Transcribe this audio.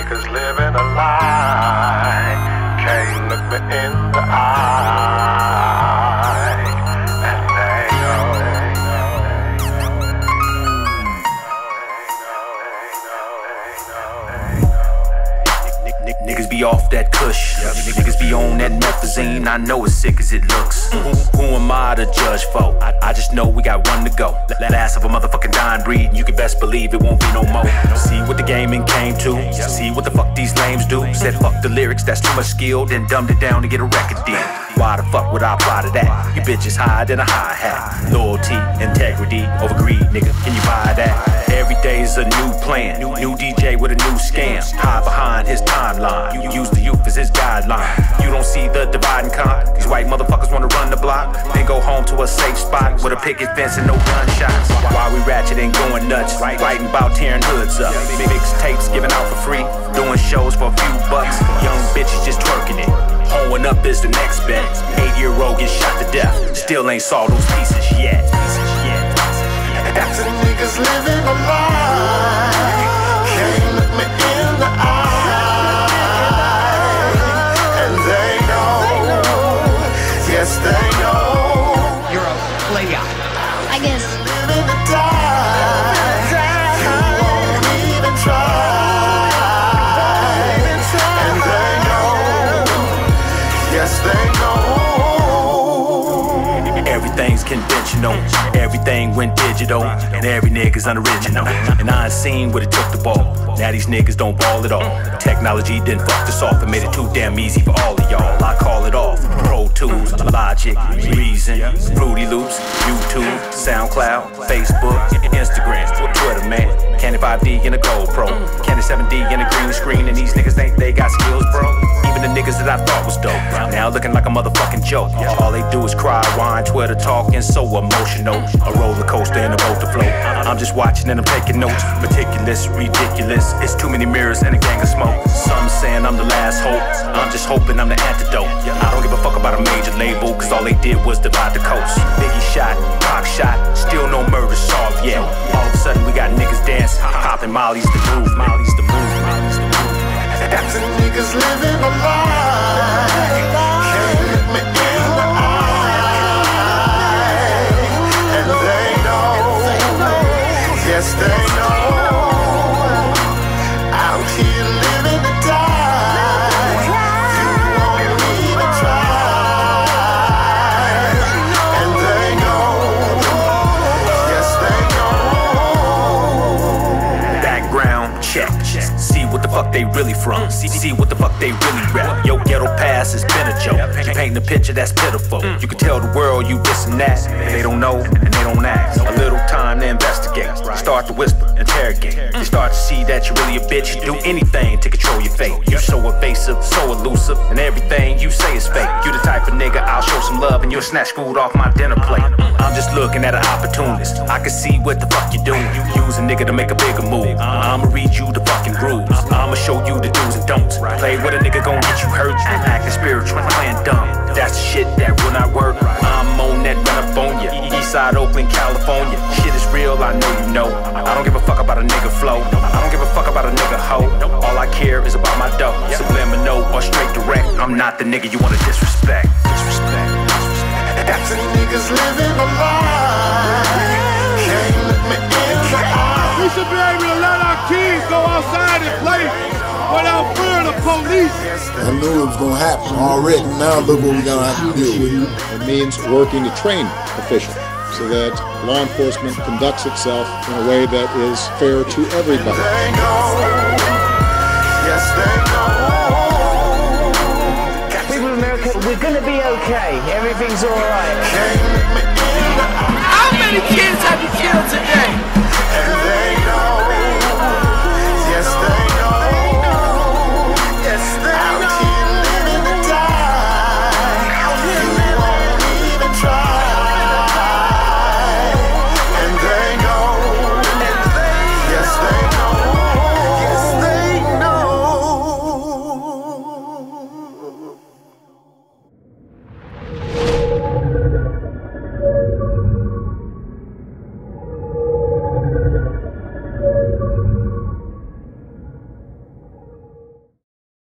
niggas living a lie. Can't look me in the eye, and they know. Niggas be off that kush, niggas be on that methazine. I know as sick as it looks. Who am I to judge for? I just know we got one to go. Last of a motherfucking dying breed, and you can best believe it won't be no more. See what the gaming came to, see what the fuck these lames do. Said fuck the lyrics, that's too much skill, then dumbed it down to get a record deal. Why the fuck would I apply to that? You bitches higher than a hi-hat. Loyalty, integrity, over greed, nigga, can you buy that? Every day's a new plan, new DJ with a new scam. Hide behind his timeline, you use the youth as his guideline. You don't see the divide and conquer. These white motherfuckers wanna run the block, then go home to a safe spot with a picket fence and no gunshots. While we ratchet and going nuts, writing about tearing hoods up. Mix tapes given out for free, doing shows for a few bucks. Young bitches just twerking it. Hoeing up is the next bet. 8-year-old gets shot to death, still ain't saw those pieces yet. That's the niggas living a lie. Can't look me in the eye, and they know. Yes, they know. You're a player, I guess. Living to die. You won't even try, and they know. Yes, they know. Everything's conventional, everything went digital, and every nigga's unoriginal. And I ain't seen what it took to ball. Now these niggas don't ball at all. Technology didn't fuck this off and made it too damn easy for all of y'all. I call it off. Pro Tools, Logic, Reason, Fruity Loops, YouTube, SoundCloud, Facebook, Instagram, Twitter, man. Candy 5D and a GoPro, Candy 7D and a green screen, and these niggas think they got skills, bro. Even the niggas that I thought was dope, now looking like a motherfucking joke. All they do is cry, whine, Twitter talking, so emotional. A roller coaster and a boat to float. I'm just watching and I'm taking notes. Meticulous, ridiculous. It's too many mirrors and a gang of smoke. Some saying I'm the last hope. I'm just hoping I'm the antidote. I don't give a fuck about a major label, cause all they did was divide the coast. Biggie shot, Pac shot, still no murder solved yet. All of a sudden we got niggas dancing, popping Molly's the move, Molly's the move, Molly's the move. That's the niggas living a lie. Can't look me in the eye, and they know. Yes, they know. Out here living to die. You won't even try, and they know. Yes, they know. Background check. See what the fuck they really from. See what the fuck they really rap. Yo, ghetto past has been a joke. You painting a picture that's pitiful. You can tell the world you this and that. They don't know and they don't ask. A little time to investigate. Start to whisper, interrogate. They start to see that you really a bitch. You do anything to control your fate. You're so evasive, so elusive, and everything you say is fake. You the type of nigga I'll show some love and you'll snatch food off my dinner plate. I'm just looking at an opportunist. I can see what the fuck you doing. You use a nigga to make a bigger move. I'ma read you the fucking rules. I'ma show you the do's and don'ts. Play with a nigga gon' get you hurt. Acting spiritual, playing dumb. That's the shit that will not work. I'm on that run up on ya. Eastside Oakland, California. Shit is real, I know you know. I don't give a fuck about a nigga flow. I don't give a fuck about a nigga hoe. All I care is about my dough. Subliminal or straight direct. I'm not the nigga you wanna disrespect. That's the niggas living a lie. Can't look me in the eye. We should be able to let our kids go outside and play without fear of the police. I knew it was going to happen already. Now look what we're going to have to deal with. It means working to train officials so that law enforcement conducts itself in a way that is fair to everybody. They know. Yes, they know. People of America, we're gonna be okay. Everything's alright. Can't look me in the eye. How many kids have you killed today?